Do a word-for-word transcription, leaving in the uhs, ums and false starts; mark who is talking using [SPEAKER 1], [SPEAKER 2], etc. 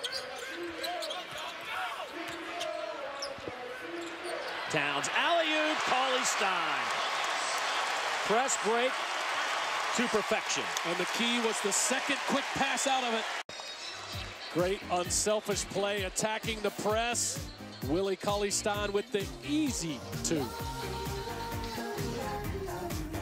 [SPEAKER 1] Towns, alley-oop, Cauley-Stein. Press break to perfection.
[SPEAKER 2] And the key was the second quick pass out of it. Great unselfish play attacking the press. Willie Cauley-Stein with the easy two.